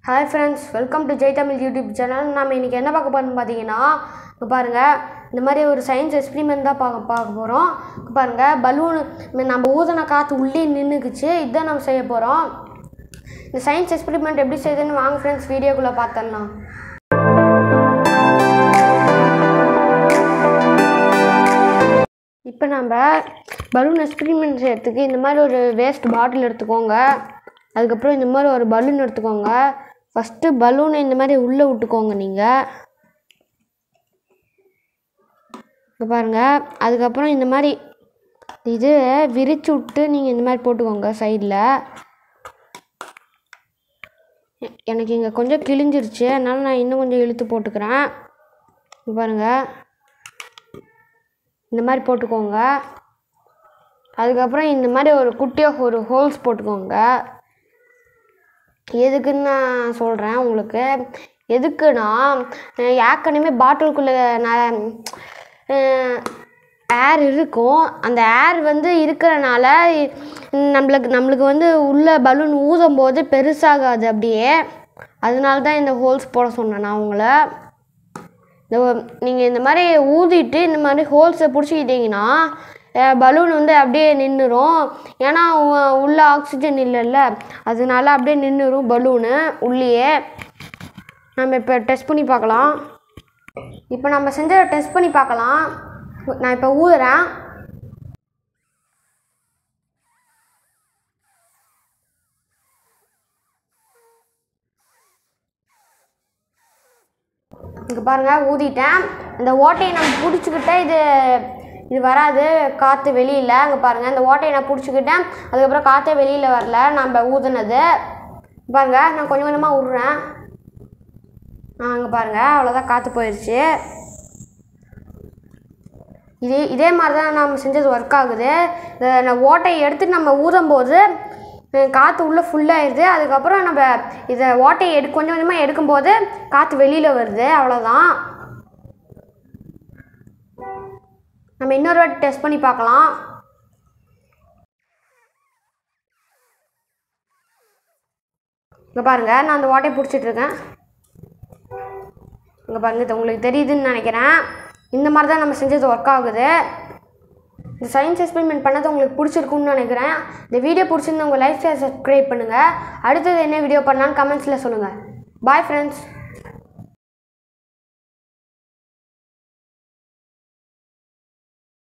Hi friends, welcome to Jai Tamil YouTube channel. நாம இன்னைக்கு என்ன பார்க்க போறோம்னு பாத்தீங்கன்னா, இங்க பாருங்க இந்த மாதிரி ஒரு சயின்ஸ் எக்ஸ்பெரிமென்ட் தான் பார்க்க போறோம். இங்க பாருங்க பலூன் நம்ம ஊதுன காத்து உள்ளே நின்னுக்குச்சு. இத நாம செய்ய போறோம். இந்த சயின்ஸ் எக்ஸ்பெரிமென்ட் எப்படி செய்யுதுன்னு வாங்க फ्रेंड्स வீடியோக்குள்ள பார்த்தறலாம். இப்போ நாம பலூன் எக்ஸ்பெரிமென்ட் செய்யறதுக்கு இந்த மாதிரி ஒரு வேஸ்ட் பாட்டில் எடுத்துக்கோங்க. அதுக்கு அப்புறம் இந்த மாதிரி ஒரு பலூன் எடுத்துக்கோங்க. ஃபர்ஸ்ட் பலூனை இந்த மாதிரி உள்ள விட்டுக்கோங்க நீங்க. இங்க பாருங்க. அதுக்கு அப்புறம் இந்த மாதிரி இது விரிச்சு விட்டு நீங்க இந்த மாதிரி போட்டுக்கோங்க சைடுல. எனக்கு இங்க கொஞ்சம் கிழிஞ்சிருச்சு. அதனால நான் இன்னும் கொஞ்சம் இழுத்து போட்டுக்கறேன். இங்க பாருங்க. இந்த மாதிரி போட்டுக்கோங்க. அதுக்கு அப்புறம் இந்த மாதிரி ஒரு குட்டியா ஒரு ஹோல்ஸ் போட்டுக்கோங்க. எதுக்குன்னு நான் சொல்றேன் உங்களுக்கு. எதுக்குன்னா ஏற்கனவே பாட்டிலுக்குள்ள ஏர் இருக்கும். அந்த ஏர் வந்து இருக்கறனால நம்மளுக்கு வந்து உள்ள பலூன் ஊதும்போது பெருசாகாது அப்படியே. அதனால தான் இந்த ஹோல்ஸ் போட சொன்னேன் நான் உங்களை. நீங்கள் இந்த மாதிரி ஊதிட்டு இந்த மாதிரி ஹோல்ஸை பிடிச்சிக்கிட்டிங்கன்னா பலூன் வந்து அப்படியே நின்றுடும். ஏன்னா உள்ள ஆக்சிஜன் இல்லைல்ல, அதனால அப்படியே நின்றுடும் பலூனு உள்ளேயே. நம்ம இப்போ டெஸ்ட் பண்ணி பார்க்கலாம். இப்போ நம்ம செஞ்ச டெஸ்ட் பண்ணி பார்க்கலாம். நான் இப்போ ஊதுறேன். இங்கே பாருங்கள் ஊதிட்டேன். இந்த ஓட்டையை நம்ம பிடிச்சிக்கிட்டே இது வராது காற்று வெளியில். அங்கே பாருங்கள் இந்த ஓட்டையை நான் பிடிச்சிக்கிட்டேன். அதுக்கப்புறம் காற்றே வெளியில் வரல நம்ம ஊதுனது. பாருங்கள் நான் கொஞ்சம் கொஞ்சமாக விட்றேன். அங்கே பாருங்கள் அவ்வளோதான் காற்று போயிடுச்சு. இதே மாதிரி தான் நம்ம செஞ்சது ஒர்க் ஆகுது. இந்த ஓட்டையை எடுத்து நம்ம ஊதும்போது காற்று உள்ளே ஃபுல்லாகிடுது. அதுக்கப்புறம் நம்ம இதை ஓட்டையை கொஞ்சம் கொஞ்சமாக எடுக்கும்போது காற்று வெளியில் வருது. அவ்வளோதான். நம்ம இன்னொரு வாட்டி டெஸ்ட் பண்ணி பார்க்கலாம். இங்கே பாருங்கள் நான் அந்த ஓட்டையை பிடிச்சிட்ருக்கேன். இங்கே பாருங்கள் இது உங்களுக்கு தெரியுதுன்னு நினைக்கிறேன். இந்த மாதிரி தான் நம்ம செஞ்சது ஒர்க் ஆகுது. இந்த சயின்ஸ் எக்ஸ்பெரிமெண்ட் பண்ணது உங்களுக்கு பிடிச்சிருக்குன்னு நினைக்கிறேன். இந்த வீடியோ பிடிச்சிருந்தா உங்கள் லைஃப் ஸ்டைல் சப்ஸ்கிரைப் பண்ணுங்கள். அடுத்தது என்ன வீடியோ பண்ணாலும் கமெண்ட்ஸில் சொல்லுங்கள். Bye friends.